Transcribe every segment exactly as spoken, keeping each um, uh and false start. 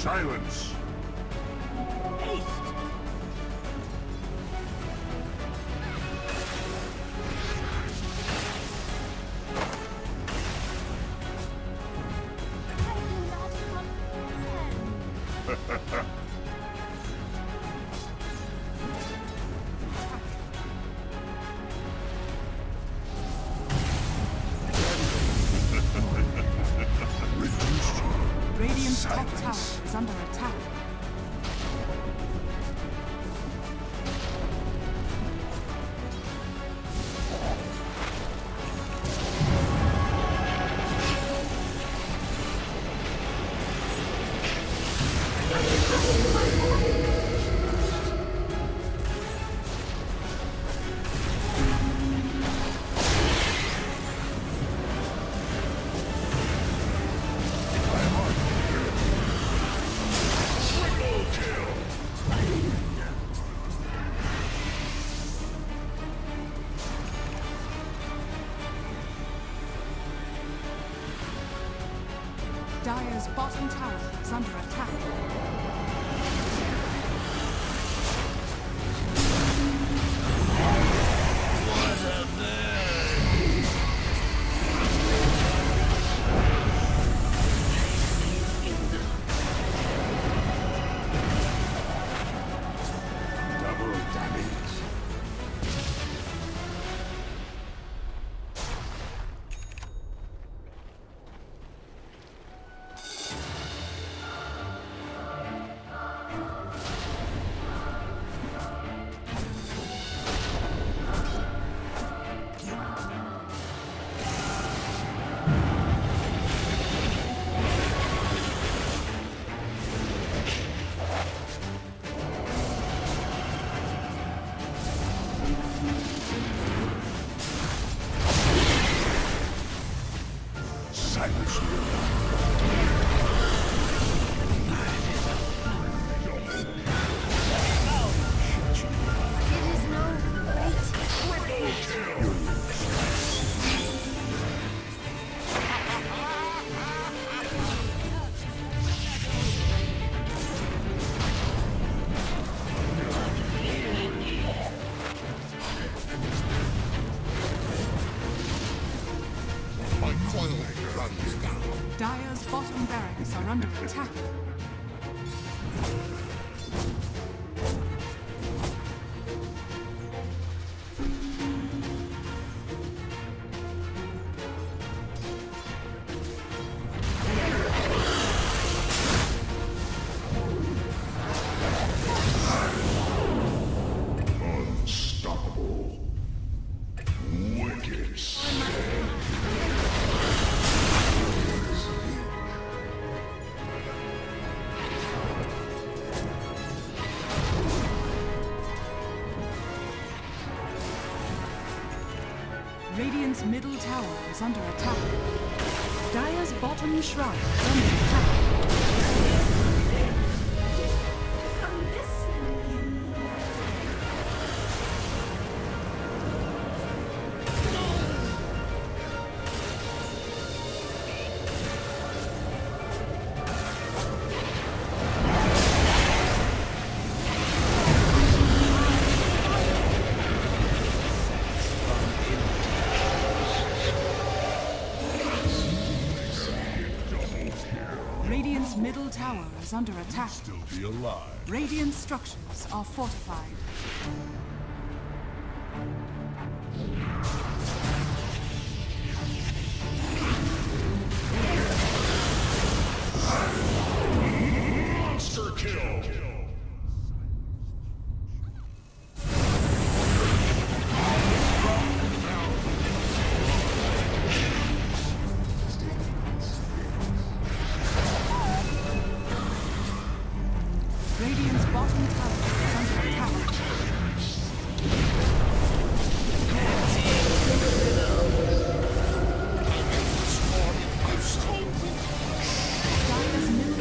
Silence! Radiant's top tower is under attack. Dire's bottom tower is under attack. Double damage. Silence Dire's bottom barracks are under attack. unstoppable. Wicked sick. Radiant's middle tower is under attack. Dire's bottom shrine is under attack. Radiant's middle tower is under attack. Still be alive. Radiant structures are fortified. Monster kill. Radiant's bottom tower is under attack. Dire's middle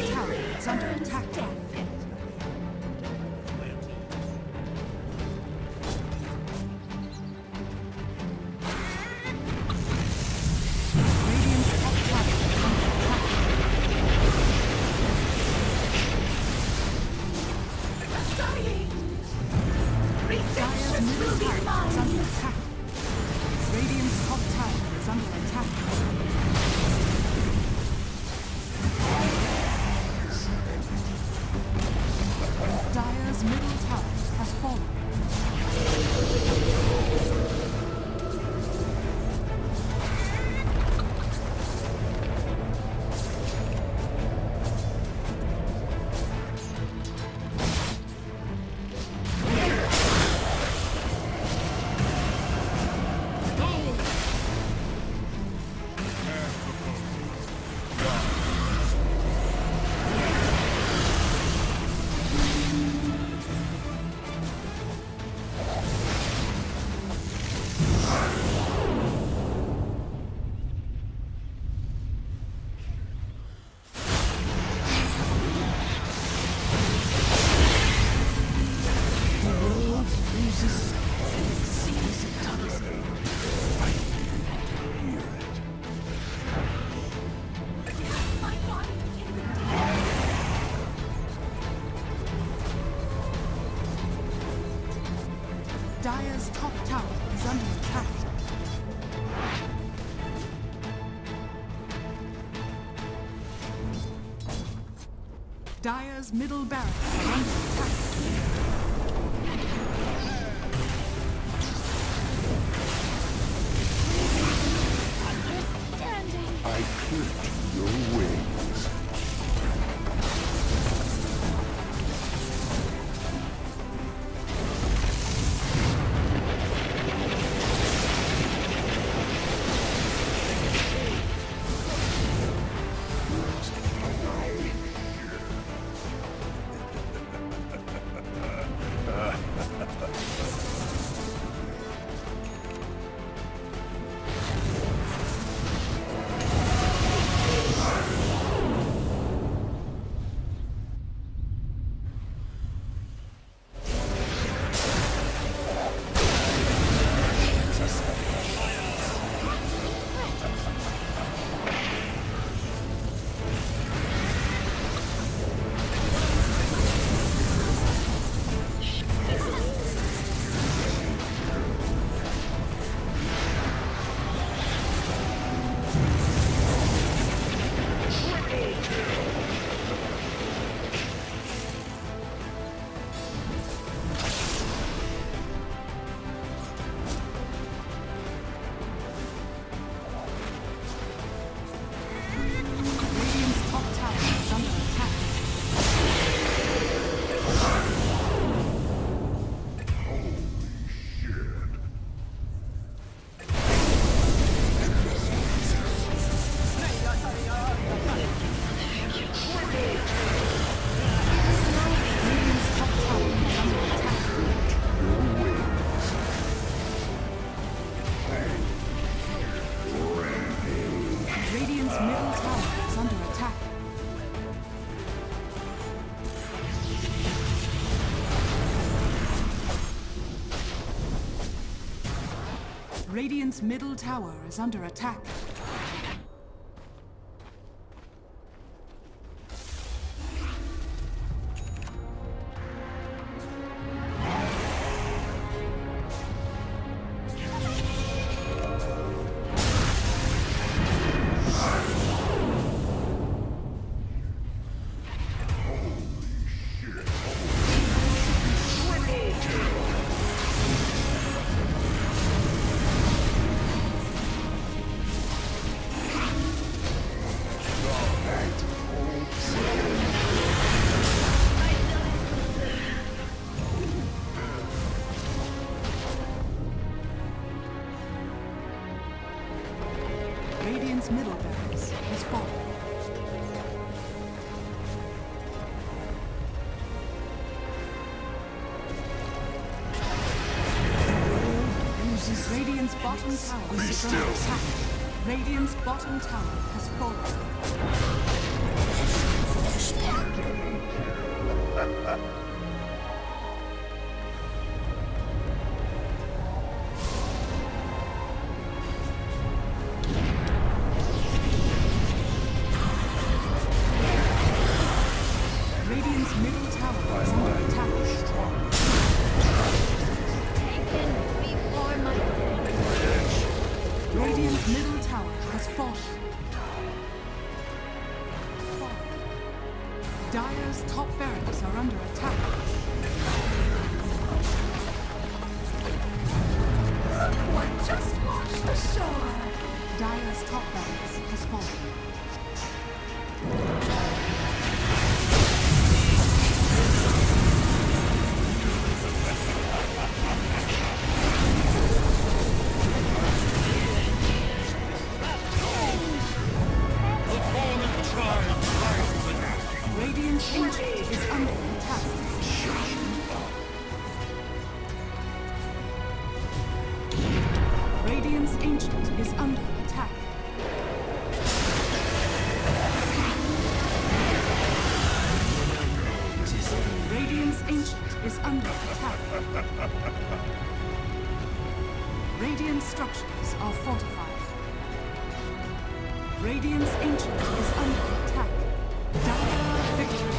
Dire's top tower is under attack. Dire's middle barracks are under attack. I clipped your wings. Radiant's middle tower is under attack. Radiant's middle barracks has fallen. Radiant's bottom tower is under attack. Radiant's bottom tower has fallen. Radiant's middle tower is under attack. Radiant's middle tower has fallen. Dire's top barracks are under attack. What just launched the shore? Dire's top barracks has fallen. Radiant's ancient is under attack. Radiant's ancient is under attack. Radiant's ancient is under attack. Radiant structures are fortified. Radiant's ancient is under attack. Dire victory.